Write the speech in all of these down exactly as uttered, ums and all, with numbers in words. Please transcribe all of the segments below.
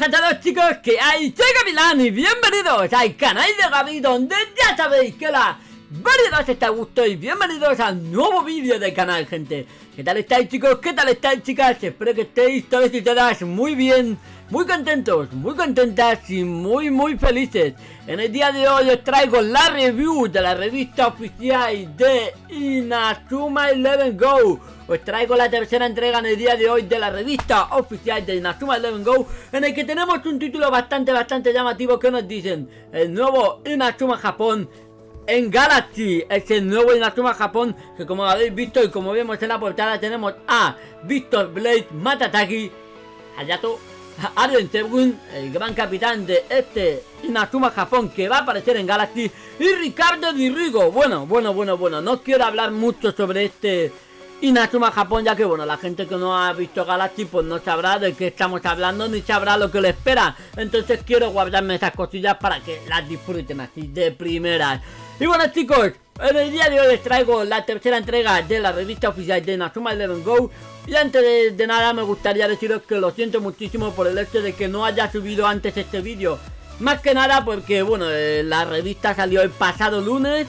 a todos, chicos, que hay, soy Gavilán y bienvenidos al canal de Gaby, donde ya sabéis que la variedad está a gusto. Y bienvenidos al nuevo vídeo del canal, gente. ¿Qué tal estáis, chicos? ¿Qué tal estáis, chicas? Espero que estéis todos y todas muy bien, muy contentos, muy contentas y muy muy felices. En el día de hoy os traigo la review de la revista oficial de Inazuma Eleven Go. Os traigo la tercera entrega en el día de hoy de la revista oficial de Inazuma Eleven Go, en el que tenemos un título bastante bastante llamativo que nos dicen: el nuevo Inazuma Japón en Galaxy. Es el nuevo Inazuma Japón, que como habéis visto y como vemos en la portada, tenemos a Victor Blade Matataki, Hayato, Arien Segun, el gran capitán de este Inazuma Japón que va a aparecer en Galaxy, y Ricardo Di Rigo. Bueno, bueno, bueno, bueno, no quiero hablar mucho sobre este Inazuma Japón, ya que bueno, la gente que no ha visto Galaxy pues no sabrá de qué estamos hablando ni sabrá lo que le espera. Entonces quiero guardarme esas cosillas para que las disfruten así de primeras. Y bueno, chicos, en el día de hoy les traigo la tercera entrega de la revista oficial de Inazuma Eleven Go. Y antes de, de nada me gustaría deciros que lo siento muchísimo por el hecho de que no haya subido antes este vídeo. Más que nada porque bueno, eh, la revista salió el pasado lunes,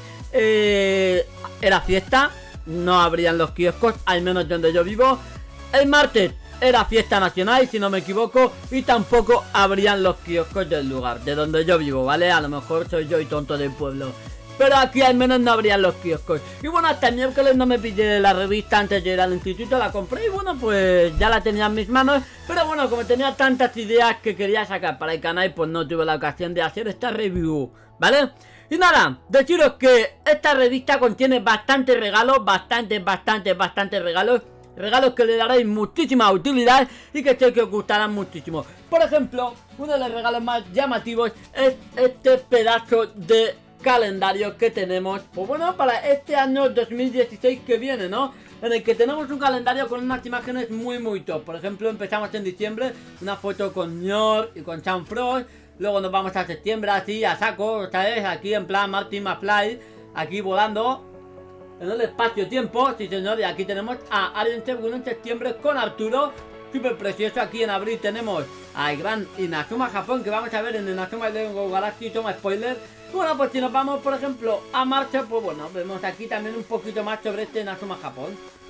eh, era fiesta, no abrían los kioscos, al menos donde yo vivo. El martes era fiesta nacional, si no me equivoco, y tampoco abrían los kioscos del lugar, de donde yo vivo, ¿vale? A lo mejor soy yo y tonto del pueblo, pero aquí al menos no abrían los kioscos. Y bueno, hasta el miércoles no me pillé la revista antes de ir al instituto, la compré y bueno, pues ya la tenía en mis manos. Pero bueno, como tenía tantas ideas que quería sacar para el canal, pues no tuve la ocasión de hacer esta review, ¿vale? Y nada, deciros que esta revista contiene bastantes regalos, bastantes, bastantes, bastantes regalos. Regalos que le daréis muchísima utilidad y que sé que os gustarán muchísimo. Por ejemplo, uno de los regalos más llamativos es este pedazo de calendario que tenemos, pues bueno, para este año dos mil dieciséis que viene, ¿no? En el que tenemos un calendario con unas imágenes muy muy top. Por ejemplo, empezamos en diciembre, una foto con Ñor y con Chan Frost. Luego nos vamos a septiembre así, a saco, ¿sabes? Aquí en plan Martin McFly, aquí volando en el espacio-tiempo, sí señor. Y aquí tenemos a Arien Segun en septiembre con Arturo, súper precioso. Aquí en abril tenemos al gran Inazuma Japón, que vamos a ver en Inazuma Eleven Go Galaxy, toma spoiler. Bueno, pues si nos vamos, por ejemplo, a marcha, pues bueno, vemos aquí también un poquito más sobre este Inazuma Japón.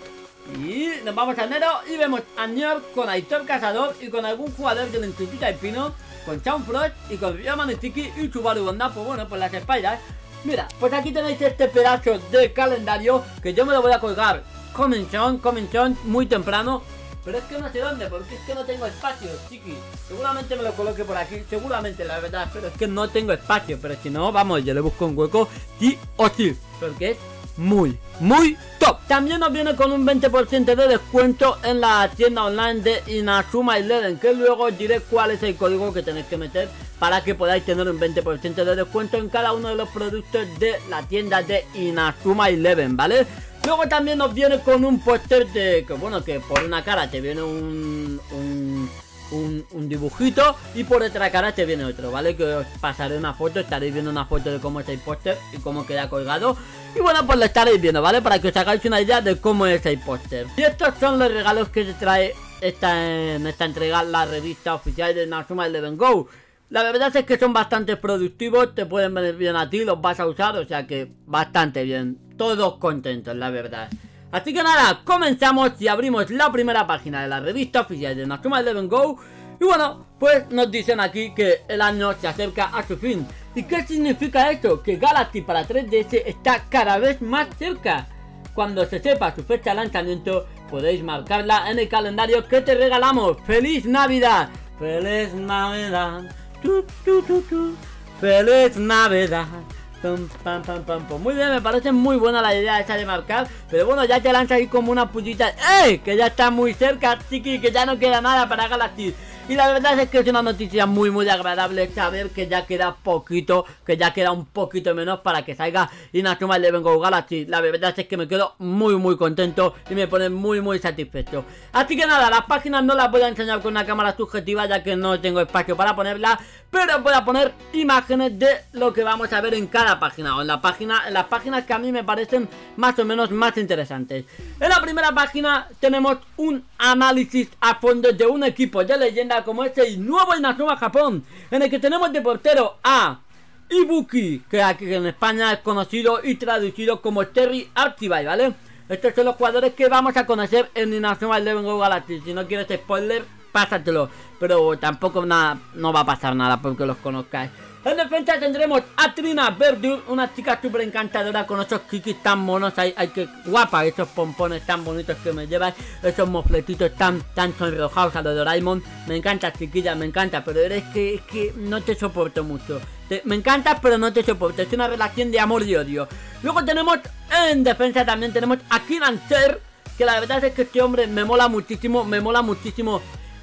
Y nos vamos a enero y vemos a Ñor con Aitor Cazador y con algún jugador del Instituto Alpino, con Chan Frost y con Yamanetiki y Subaru Honda, pues bueno, pues las espaldas. Mira, pues aquí tenéis este pedazo de calendario que yo me lo voy a colgar comenzón, comenzón, muy temprano. Pero es que no sé dónde, porque es que no tengo espacio, chiqui. Seguramente me lo coloque por aquí, seguramente, la verdad. Pero es que no tengo espacio, pero si no, vamos, yo le busco un hueco sí o sí, porque es muy, muy top. También nos viene con un veinte por ciento de descuento en la tienda online de Inazuma Eleven, que luego os diré cuál es el código que tenéis que meter para que podáis tener un veinte por ciento de descuento en cada uno de los productos de la tienda de Inazuma Eleven, ¿vale? Luego también nos viene con un póster de que bueno, que por una cara te viene un, un, un, un dibujito y por otra cara te viene otro, ¿vale? Que os pasaré una foto, estaréis viendo una foto de cómo es el póster y cómo queda colgado. Y bueno, pues lo estaréis viendo, ¿vale? Para que os hagáis una idea de cómo es el póster. Y estos son los regalos que se trae esta, en esta entrega, la revista oficial de Inazuma Eleven Go. La verdad es que son bastante productivos, te pueden venir bien a ti, los vas a usar, o sea que bastante bien. Todos contentos, la verdad. Así que nada, comenzamos y abrimos la primera página de la revista oficial de Inazuma Eleven Go. Y bueno, pues nos dicen aquí que el año se acerca a su fin. ¿Y qué significa esto? Que Galaxy para tres D S está cada vez más cerca. Cuando se sepa su fecha de lanzamiento, podéis marcarla en el calendario que te regalamos. ¡Feliz Navidad! ¡Feliz Navidad! Tu, tu, tu, tu. ¡Feliz Navidad! Pam, pam, pam, pam, pam. Muy bien, me parece muy buena la idea esa de marcar. Pero bueno, ya te lanza ahí como una pullita. ¡Eh! Que ya está muy cerca, chiqui, que ya no queda nada para Galaxy. Y la verdad es que es una noticia muy muy agradable saber que ya queda poquito, que ya queda un poquito menos para que salga Inazuma Eleven Go Galaxy. La verdad es que me quedo muy muy contento y me pone muy muy satisfecho. Así que nada, las páginas no las voy a enseñar con una cámara subjetiva ya que no tengo espacio para ponerla, pero voy a poner imágenes de lo que vamos a ver en cada página, o en la página, en las páginas que a mí me parecen más o menos más interesantes. En la primera página tenemos un análisis a fondo de un equipo de leyenda encanta como es el nuevo Inazuma Japón, en el que tenemos de portero a Ibuki, que aquí en España es conocido y traducido como Terry Archibald, ¿vale? Estos son los jugadores que vamos a conocer en Inazuma Eleven Go Galaxy. Si no quieres spoiler, pásatelo, pero tampoco nada, no va a pasar nada porque los conozcáis. En defensa tendremos a Trina Verdure, una chica súper encantadora con esos kikis tan monos. Hay, hay que guapa, esos pompones tan bonitos que me llevas, esos mofletitos tan, tan sonrojados a los Doraemon. Me encanta, chiquilla, me encanta, pero eres que, es que no te soporto mucho. Te, me encantas, pero no te soporto. Es una relación de amor y odio. Luego tenemos en defensa también tenemos a Kiran Ser, que la verdad es que este hombre me mola muchísimo, me mola muchísimo.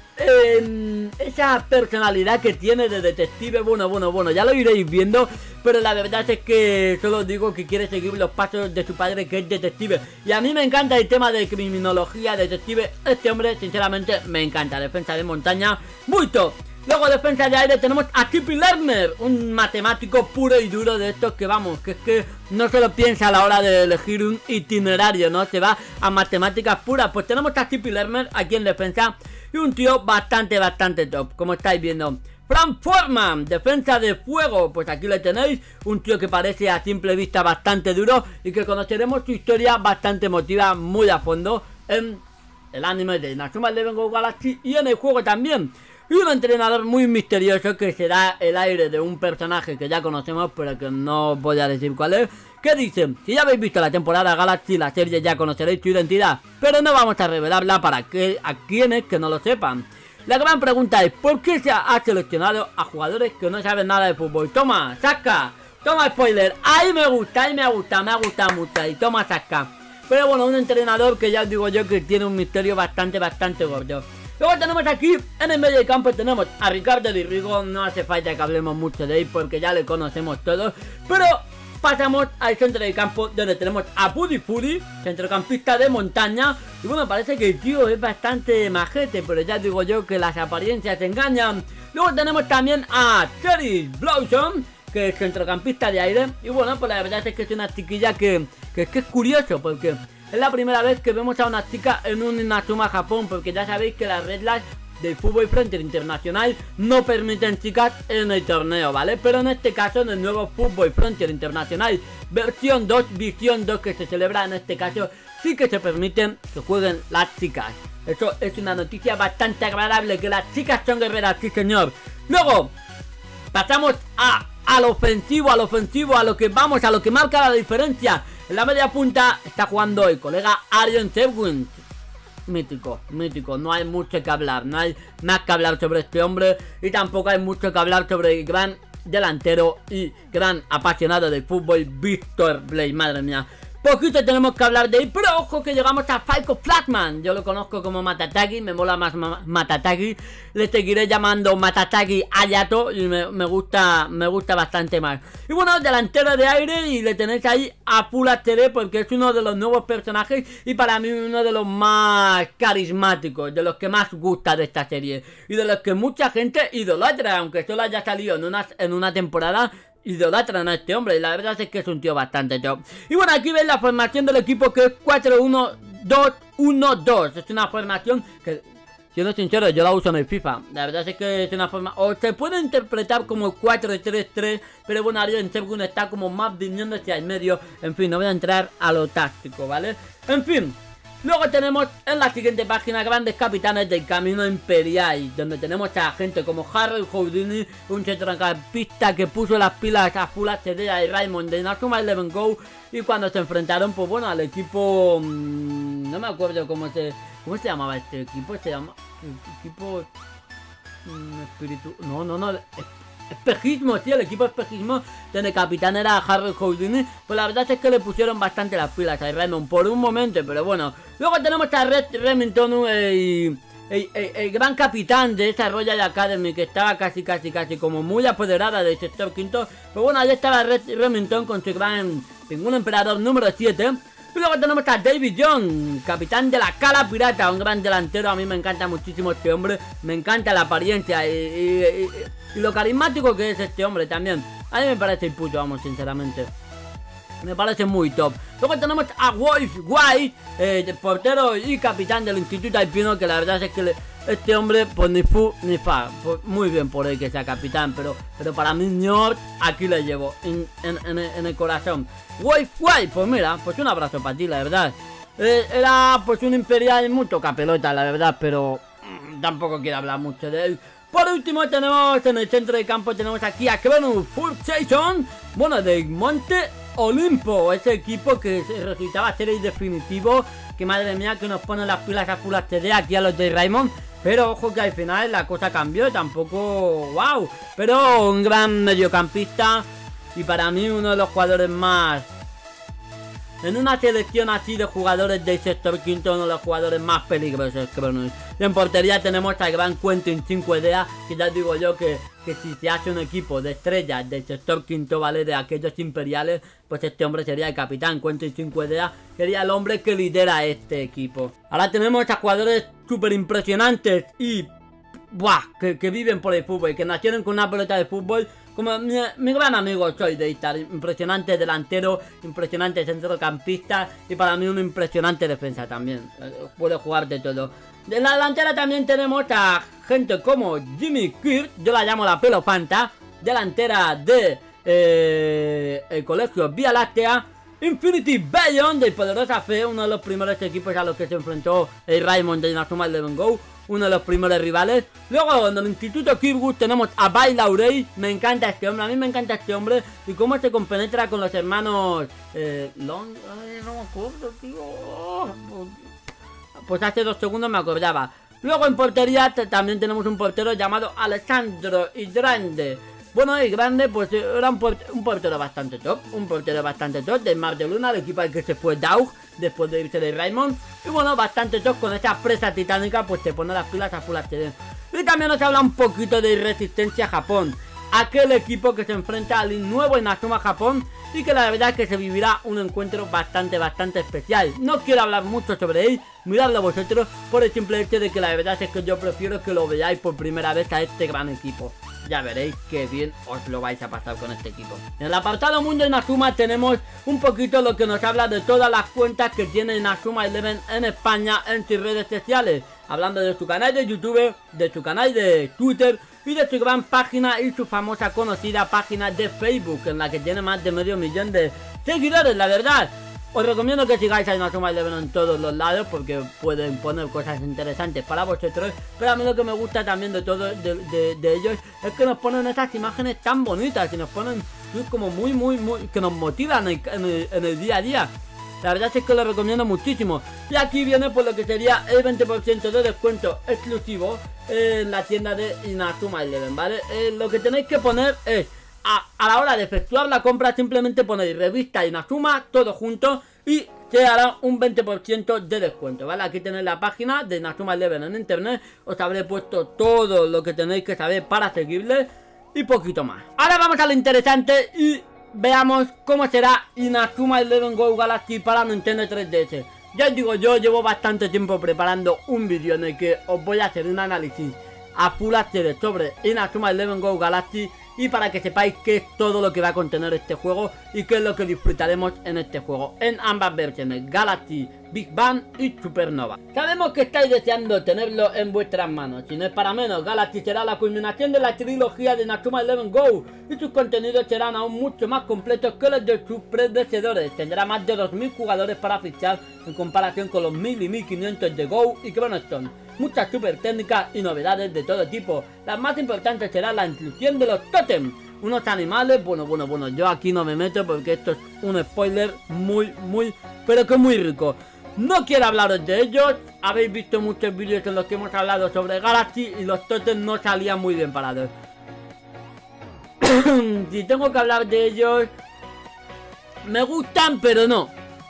Eh, esa personalidad que tiene de detective, bueno, bueno, bueno, ya lo iréis viendo, pero la verdad es que solo digo que quiere seguir los pasos de su padre, que es detective, y a mí me encanta el tema de criminología, detective. Este hombre sinceramente me encanta. Defensa de montaña, muy top. Luego defensa de aire tenemos a Kippy Lerner, un matemático puro y duro de estos que vamos, que es que no se lo piensa a la hora de elegir un itinerario, ¿no? Se va a matemáticas puras. Pues tenemos a Kippy Lerner aquí en defensa y un tío bastante, bastante top, como estáis viendo. Frank Foreman, defensa de fuego, pues aquí le tenéis, un tío que parece a simple vista bastante duro y que conoceremos su historia bastante emotiva muy a fondo en el anime de Inazuma Eleven Go Galaxy y en el juego también. Y un entrenador muy misterioso que será el aire de un personaje que ya conocemos, pero que no voy a decir cuál es. Que dice, si ya habéis visto la temporada Galaxy, la serie, ya conoceréis su identidad, pero no vamos a revelarla para que a quienes que no lo sepan. La gran pregunta es, ¿por qué se ha seleccionado a jugadores que no saben nada de fútbol? Toma, saca, toma spoiler, ahí me gusta, ahí me gusta, me ha gustado mucho, y toma, saca. Pero bueno, un entrenador que ya os digo yo que tiene un misterio bastante, bastante gordo. Luego tenemos aquí, en el medio del campo tenemos a Ricardo Di Rigo. No hace falta que hablemos mucho de él porque ya le conocemos todos. Pero pasamos al centro del campo, donde tenemos a Buddy Fury, centrocampista de montaña. Y bueno, parece que el tío es bastante majete, pero ya digo yo que las apariencias engañan. Luego tenemos también a Cherry Blossom, que es centrocampista de aire. Y bueno, pues la verdad es que es una chiquilla que, que, que es curioso, porque es la primera vez que vemos a una chica en un Inazuma Japón, porque ya sabéis que las reglas del Fútbol Frontier Internacional no permiten chicas en el torneo, ¿vale? Pero en este caso, en el nuevo Fútbol Frontier Internacional versión dos, visión dos, que se celebra en este caso, sí que se permiten que jueguen las chicas. Eso es una noticia bastante agradable, que las chicas son guerreras, sí señor. Luego pasamos a, al ofensivo, al ofensivo, a lo que vamos, a lo que marca la diferencia. En la media punta está jugando el colega Arion Sevguin. Mítico, mítico, no hay mucho que hablar, no hay más que hablar sobre este hombre. Y tampoco hay mucho que hablar sobre el gran delantero y gran apasionado del fútbol, Víctor Blade, madre mía. Poquito tenemos que hablar de él, pero ojo que llegamos a Falco Flagman. Yo lo conozco como Matatagi, me mola más ma Matatagi. Le seguiré llamando Matatagi Ayato y me, me gusta me gusta bastante más. Y bueno, delantero de aire, y le tenéis ahí a Full H D porque es uno de los nuevos personajes y para mí uno de los más carismáticos, de los que más gusta de esta serie y de los que mucha gente idolatra, aunque solo haya salido en una, en una temporada. Idolatran a este hombre y la verdad es que es un tío bastante top. Y bueno, aquí veis la formación del equipo, que es cuatro uno dos uno dos. Es una formación que, siendo sincero, yo la uso en el FIFA. La verdad es que es una forma, o se puede interpretar como cuatro tres tres, pero bueno, Arion Sevguin está como más viniendo hacia el medio. En fin, no voy a entrar a lo táctico, ¿vale? En fin. Luego tenemos en la siguiente página grandes capitanes del camino imperial, donde tenemos a gente como Harold Houdini, un centrocampista que puso las pilas a Full H D y Raymond de Inazuma Eleven Go, y cuando se enfrentaron, pues bueno, al equipo, mmm, no me acuerdo cómo se cómo se llamaba este equipo, se llama equipo mmm, espíritu, no, no, no, Espejismo, tío, el equipo Espejismo, donde capitán era Harold Houdini. Pues la verdad es que le pusieron bastante las pilas a Raymond por un momento, pero bueno. Luego tenemos a Red Remington, el, el, el, el gran capitán de esa Royal Academy, que estaba casi, casi, casi como muy apoderada del sector quinto. Pero bueno, ahí estaba Red Remington con su gran Pingüino Emperador número siete. Y luego tenemos a David Young, capitán de la Cala Pirata, un gran delantero. A mí me encanta muchísimo este hombre, me encanta la apariencia y, y, y, y lo carismático que es este hombre también. A mí me parece el puto, vamos, sinceramente. Me parece muy top. Luego tenemos a Wolf White, eh, portero y capitán del Instituto Alpino, que la verdad es que le, este hombre, pues ni fu ni fa. Pues muy bien por él que sea capitán, pero pero para mí Njord aquí le llevo en, en, en, en el corazón. Guay, guay, pues mira, pues un abrazo para ti, la verdad. Eh, era pues un imperial muy toca pelota, la verdad, pero mmm, tampoco quiero hablar mucho de él. Por último tenemos en el centro de campo, tenemos aquí a Cronus Pulsation, bueno, de Monte Olimpo, ese equipo que resultaba ser el definitivo, que madre mía que nos pone las pilas a Full H D aquí a los de Raymond. Pero ojo que al final la cosa cambió, tampoco wow, pero un gran mediocampista y para mí uno de los jugadores más... En una selección así de jugadores del sector quinto, uno de los jugadores más peligrosos, Cronus. Y en portería tenemos al gran Quentin cinco idea, que ya digo yo que, que si se hace un equipo de estrellas del sector quinto, ¿vale? De aquellos imperiales, pues este hombre sería el capitán. Quentin cinco idea sería el hombre que lidera este equipo. Ahora tenemos a jugadores súper impresionantes y... Buah, que, que viven por el fútbol, que nacieron con una pelota de fútbol. Como mi, mi gran amigo Soy de Istar, impresionante delantero, impresionante centrocampista y para mí un impresionante defensa también. Puede jugar de todo. De la delantera también tenemos a gente como Jimmy Kirk, yo la llamo la pelofanta, delantera de eh, el colegio Vía Láctea. Infinity Beyond de Poderosa Fe, uno de los primeros equipos a los que se enfrentó el Raymond de Inazuma Eleven Go, uno de los primeros rivales. Luego en el Instituto Kirgus tenemos a Bai Laurey, me encanta este hombre, a mí me encanta este hombre y cómo se compenetra con los hermanos eh, Long... Ay, no me acuerdo, tío. Pues hace dos segundos me acordaba. Luego en portería también tenemos un portero llamado Alessandro Grande. Bueno, el Grande pues era un, port un portero bastante top, un portero bastante top del Mar de Luna, el equipo al que se fue Daug después de irse de Raymond. Y bueno, bastante top con esa presa titánica, pues te pone las pilas a Full H D. Y también nos habla un poquito de Resistencia Japón, aquel equipo que se enfrenta al nuevo Inazuma Japón y que la verdad es que se vivirá un encuentro bastante, bastante especial. No quiero hablar mucho sobre él, miradlo vosotros por el simple hecho de que la verdad es que yo prefiero que lo veáis por primera vez a este gran equipo. Ya veréis que bien os lo vais a pasar con este equipo. En el apartado Mundo Inazuma tenemos un poquito lo que nos habla de todas las cuentas que tiene Inazuma Eleven en España en sus redes sociales. Hablando de su canal de YouTube, de su canal de Twitter y de su gran página y su famosa conocida página de Facebook, en la que tiene más de medio millón de seguidores, la verdad. Os recomiendo que sigáis a Inazuma Eleven en todos los lados porque pueden poner cosas interesantes para vosotros. Pero a mí lo que me gusta también de todo de, de, de ellos es que nos ponen esas imágenes tan bonitas y nos ponen como muy muy muy que nos motivan en el, en el, en el día a día. La verdad es que lo recomiendo muchísimo. Y aquí viene por lo que sería el veinte por ciento de descuento exclusivo en la tienda de Inazuma Eleven, ¿vale? Eh, lo que tenéis que poner es A, a la hora de efectuar la compra simplemente ponéis revista Inazuma, todo junto y se hará un veinte por ciento de descuento, ¿vale? Aquí tenéis la página de Inazuma Eleven en internet, os habré puesto todo lo que tenéis que saber para seguirle y poquito más. Ahora vamos a lo interesante y veamos cómo será Inazuma Eleven Go Galaxy para Nintendo tres D S. Ya os digo, yo llevo bastante tiempo preparando un vídeo en el que os voy a hacer un análisis a Full H D sobre Inazuma Eleven Go Galaxy y para que sepáis qué es todo lo que va a contener este juego y qué es lo que disfrutaremos en este juego en ambas versiones, Galaxy, Big Bang y Supernova. Sabemos que estáis deseando tenerlo en vuestras manos, si no es para menos, Galaxy será la culminación de la trilogía de Inazuma Eleven Go y sus contenidos serán aún mucho más completos que los de sus predecesores. Tendrá más de dos mil jugadores para fichar en comparación con los mil y mil quinientos de Go y Chronostone. Muchas super técnicas y novedades de todo tipo. Las más importantes será la inclusión de los tótems, unos animales, bueno, bueno, bueno, yo aquí no me meto porque esto es un spoiler muy, muy, pero que muy rico. No quiero hablaros de ellos, habéis visto muchos vídeos en los que hemos hablado sobre Galaxy y los tótems no salían muy bien parados. Si tengo que hablar de ellos, me gustan pero no.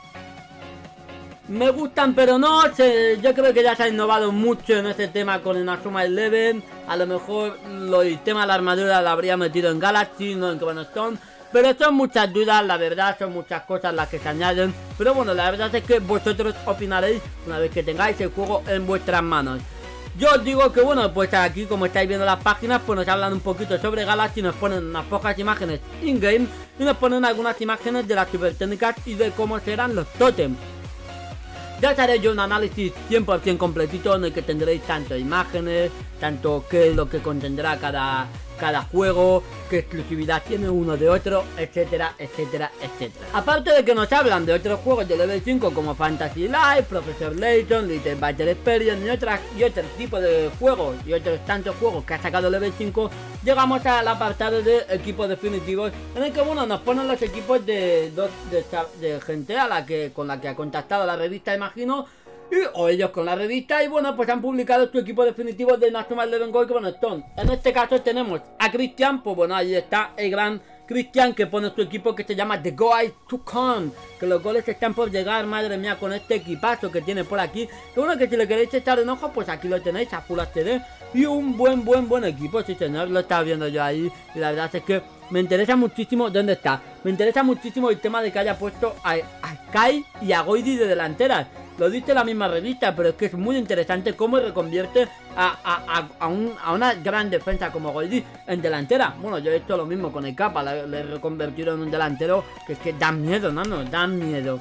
Me gustan pero no, se, yo creo que ya se ha innovado mucho en este tema con Inazuma Eleven. A lo mejor lo, el tema de la armadura lo habría metido en Galaxy, no en Chronostone. Pero son muchas dudas, la verdad, son muchas cosas las que se añaden. Pero bueno, la verdad es que vosotros opinaréis una vez que tengáis el juego en vuestras manos. Yo os digo que bueno, pues aquí como estáis viendo las páginas, pues nos hablan un poquito sobre Galaxy, nos ponen unas pocas imágenes in-game y nos ponen algunas imágenes de las super técnicas y de cómo serán los tótems. ya os haré yo un análisis cien por cien completito en el que tendréis tanto imágenes, tanto qué es lo que contendrá cada, cada juego, qué exclusividad tiene uno de otro, etcétera, etcétera, etcétera. Aparte de que nos hablan de otros juegos de level cinco como Fantasy Life, Professor Layton, Little Battle Experience y, otras, y otros tipos de juegos y otros tantos juegos que ha sacado level cinco, llegamos al apartado de equipos definitivos, en el que bueno, nos ponen los equipos de, de, de, de gente a la que con la que ha contactado la revista, imagino, y, o ellos con la revista, y bueno, pues han publicado su equipo definitivo de National Eleven Gold con Stone. En este caso tenemos a Christian, pues bueno, ahí está el gran Christian, que pone su equipo que se llama The Goals to Come, que los goles están por llegar, madre mía, con este equipazo que tiene por aquí. Que bueno, que si le queréis echar un ojo, pues aquí lo tenéis a Full H D, y un buen, buen, buen equipo, sí señor, lo estaba viendo yo ahí, y la verdad es que me interesa muchísimo. ¿Dónde está? Me interesa muchísimo el tema de que haya puesto a, a Kai y a Goidi de delanteras. Lo dice la misma revista, pero es que es muy interesante cómo reconvierte a, a, a, a, un, a una gran defensa como Goidi en delantera. Bueno, yo he hecho lo mismo con el Capa, le, le he reconvertido en un delantero que es que da miedo, no, no, da miedo.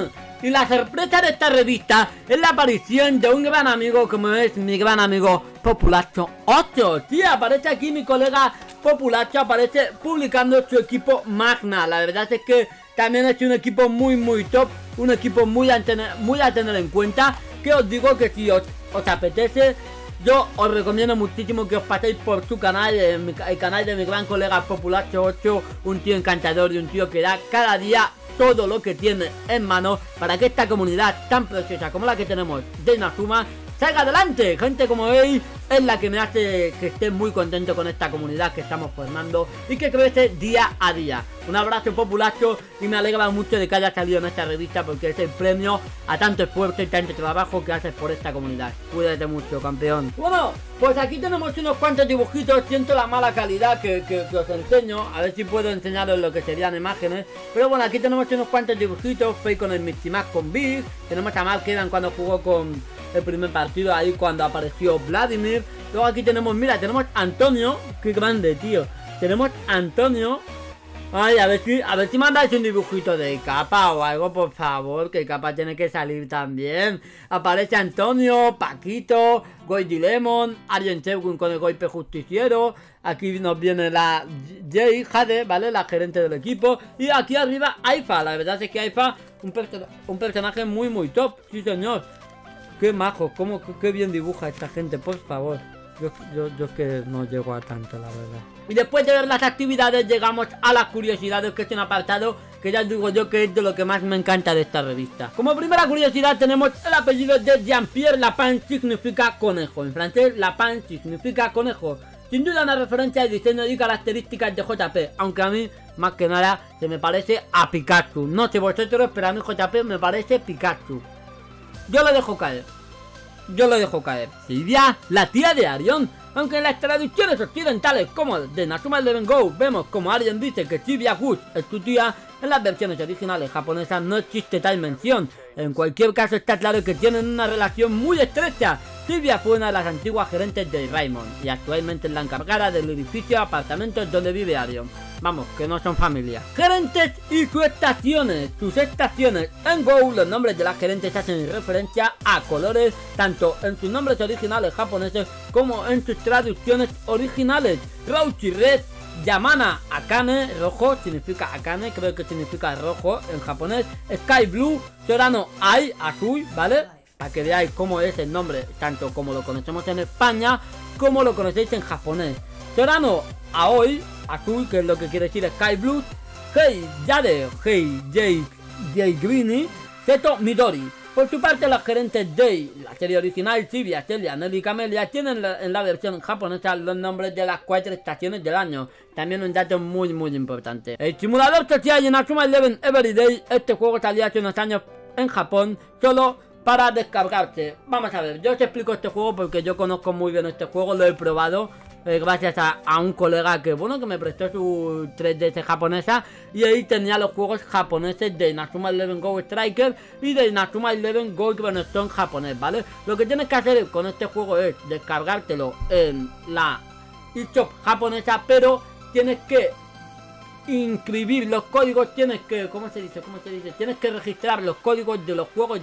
Y la sorpresa de esta revista es la aparición de un gran amigo como es mi gran amigo Populacho ocho. Sí, aparece aquí mi colega Populacho, aparece publicando su equipo Magna. La verdad es que también es un equipo muy muy top, un equipo muy a tener, muy a tener en cuenta, que os digo que si os, os apetece, yo os recomiendo muchísimo que os paséis por su canal, el, el canal de mi gran colega Populacho ocho, un tío encantador y un tío que da cada día todo lo que tiene en mano para que esta comunidad tan preciosa como la que tenemos de Inazuma salga adelante. Gente como él es la que me hace que esté muy contento con esta comunidad que estamos formando y que crece día a día. Un abrazo, Populacho, y me alegra mucho de que haya salido en esta revista, porque es el premio a tanto esfuerzo y tanto trabajo que haces por esta comunidad. Cuídate mucho, campeón. Bueno, pues aquí tenemos unos cuantos dibujitos. Siento la mala calidad que, que, que os enseño, a ver si puedo enseñaros lo que serían imágenes. Pero bueno, aquí tenemos unos cuantos dibujitos. Fue con el Miximag con Big. Tenemos a Mark Edan cuando jugó con el primer partido, ahí cuando apareció Vladimir. Luego aquí tenemos, mira, tenemos Antonio. Qué grande, tío. Tenemos Antonio. Ay, a ver si, a ver si mandáis un dibujito de Capa o algo, por favor, que Capa tiene que salir también. Aparece Antonio, Paquito, Goidi Lemon, Arjen Chewin con el golpe justiciero. Aquí nos viene la Jay Jade, ¿vale? La gerente del equipo. Y aquí arriba Aifa. La verdad es que Aifa, un, perso un personaje muy muy top, sí señor. Qué majo, cómo, qué bien dibuja esta gente, por favor. Yo, yo, yo es que no llego a tanto, la verdad. Y después de ver las actividades llegamos a las curiosidades, que es un apartado que ya os digo yo que es de lo que más me encanta de esta revista. Como primera curiosidad tenemos el apellido de Jean-Pierre Lapin, significa conejo. En francés, Lapin significa conejo. Sin duda una referencia al diseño y características de J P, aunque a mí, más que nada, se me parece a Pikachu. No sé vosotros, pero a mí J P me parece Pikachu. Yo lo dejo caer. Yo lo dejo caer. Silvia, la tía de Arion. Aunque en las traducciones occidentales como de Inazuma Eleven Go vemos como Arion dice que Silvia Gus es su tía, en las versiones originales japonesas no existe tal mención. En cualquier caso está claro que tienen una relación muy estrecha. Silvia fue una de las antiguas gerentes de Raymond y actualmente es la encargada del edificio de apartamentos donde vive Arion. Vamos, que no son familia. Gerentes y sus estaciones. Sus estaciones. En Go, los nombres de las gerentes hacen referencia a colores, tanto en sus nombres originales japoneses como en sus traducciones originales. Rouchi Red, Yamana Akane, rojo, significa Akane, creo que significa rojo en japonés. Sky Blue, Sorano Ai, azul, ¿vale? Para que veáis cómo es el nombre, tanto como lo conocemos en España, como lo conocéis en japonés. Sorano Aoi, azul, que es lo que quiere decir Sky Blue. Hei Yade, Hei Jake, Jake Greeny, Seto Midori. Por su parte, los gerentes de la serie original, Silvia, Celia, Nelly y Camelia, tienen la, en la versión japonesa los nombres de las cuatro estaciones del año. También un dato muy muy importante. El simulador social Inazuma Eleven Everyday, este juego salió hace unos años en Japón, solo para descargarse. Vamos a ver, yo os explico este juego porque yo conozco muy bien este juego, lo he probado. Eh, gracias a, a un colega que bueno que me prestó su tres D S japonesa, y ahí tenía los juegos japoneses de Inazuma Eleven Go Striker y de Inazuma Eleven Go Stone japonés, ¿vale? Lo que tienes que hacer con este juego es descargártelo en la eShop japonesa, pero tienes que inscribir los códigos, tienes que, ¿cómo se dice? ¿Cómo se dice? Tienes que registrar los códigos de los juegos de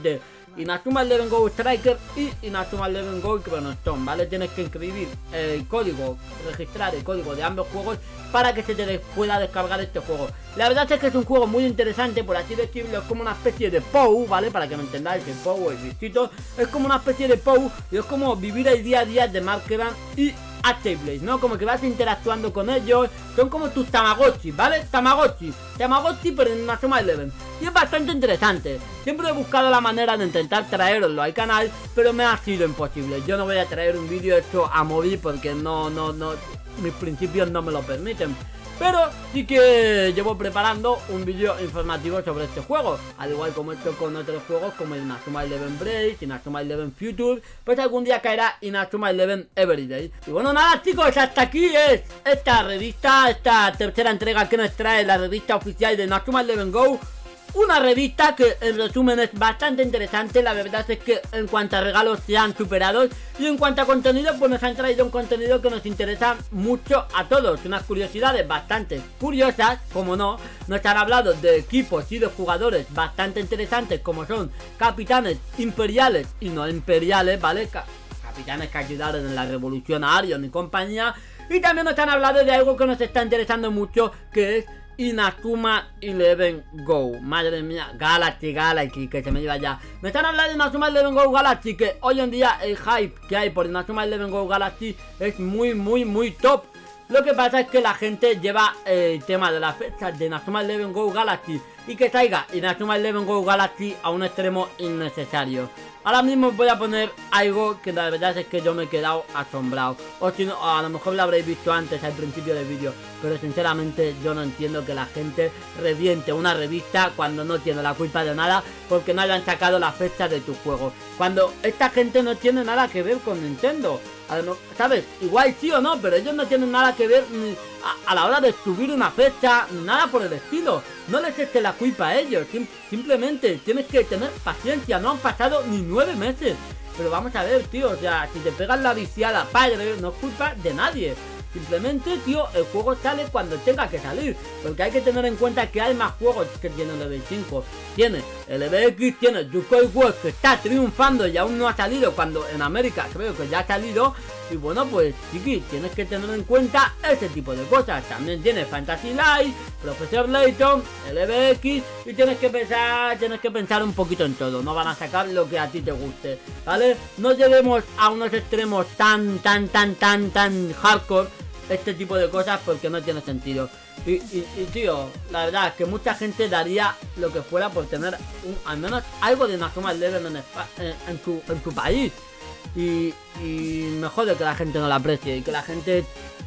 Inazuma Eleven Go Striker y Inazuma Eleven Go Chrono Stone, ¿vale? Tienes que escribir el código, registrar el código de ambos juegos para que se te pueda descargar este juego. La verdad es que es un juego muy interesante, por así decirlo, es como una especie de P O U, ¿vale? Para que me entendáis, el P O U, el visito, es como una especie de P O U y es como vivir el día a día de Markeran y Active Blaze, ¿no? Como que vas interactuando con ellos, son como tus Tamagotchi, ¿vale? Tamagotchi, Tamagotchi pero en Inazuma Eleven. Y es bastante interesante. Siempre he buscado la manera de intentar traeroslo al canal, pero me ha sido imposible. Yo no voy a traer un vídeo hecho a móvil porque no, no, no, mis principios no me lo permiten. Pero sí que llevo preparando un vídeo informativo sobre este juego, al igual como he hecho con otros juegos como el Inazuma Eleven Blaze, Inazuma Eleven Future, pues algún día caerá Inazuma Eleven Everyday. Y bueno, nada chicos, hasta aquí es esta revista, esta tercera entrega que nos trae la revista oficial de Inazuma Eleven Go. Una revista que en resumen es bastante interesante. La verdad es que en cuanto a regalos se han superado. Y en cuanto a contenido, pues nos han traído un contenido que nos interesa mucho a todos. Unas curiosidades bastante curiosas, como no. Nos han hablado de equipos y de jugadores bastante interesantes, como son capitanes imperiales y no imperiales, ¿vale? Ca capitanes que ayudaron en la revolución a Arion y compañía. Y también nos han hablado de algo que nos está interesando mucho, que es Inazuma Eleven Go. Madre mía, Galaxy, Galaxy, que se me iba ya. Me están hablando de Inazuma Eleven Go Galaxy, que hoy en día el hype que hay por Inazuma Eleven Go Galaxy es muy, muy, muy top. Lo que pasa es que la gente lleva eh, el tema de las fechas de Inazuma Eleven Go Galaxy y que salga Inazuma Eleven Go Galaxy a un extremo innecesario. Ahora mismo os voy a poner algo que la verdad es que yo me he quedado asombrado. O si no, a lo mejor lo habréis visto antes al principio del vídeo, pero sinceramente yo no entiendo que la gente reviente una revista cuando no tiene la culpa de nada porque no hayan sacado la fecha de tu juego. Cuando esta gente no tiene nada que ver con Nintendo. ¿Sabes? Igual sí o no, pero ellos no tienen nada que ver ni a, a la hora de subir una fecha, ni nada por el estilo. No les eches la culpa a ellos, sim simplemente tienes que tener paciencia, no han pasado ni nueve meses. Pero vamos a ver, tío, o sea, si te pegas la viciada padre, no es culpa de nadie. Simplemente, tío, el juego sale cuando tenga que salir. Porque hay que tener en cuenta que hay más juegos que tiene el E V cinco. Tiene el E V X, tiene Yokoi Watch que está triunfando y aún no ha salido, cuando en América creo que ya ha salido. Y bueno, pues chiqui, tienes que tener en cuenta ese tipo de cosas. También tiene Fantasy Life, Professor Layton, el E V X. Y tienes que pensar, tienes que pensar un poquito en todo. No van a sacar lo que a ti te guste, ¿vale? No lleguemos a unos extremos tan, tan, tan, tan, tan hardcore este tipo de cosas porque no tiene sentido. Y, y, y tío, la verdad es que mucha gente daría lo que fuera por tener un, al menos algo de Inazuma Eleven en, en, en, su, en su país. Y, y me jode que la gente no la aprecie y que la gente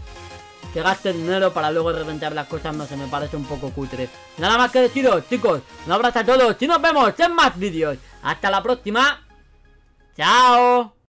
que gaste dinero para luego reventar las cosas, no sé, me parece un poco cutre. Nada más que deciros, chicos, un abrazo a todos y nos vemos en más vídeos. Hasta la próxima. Chao.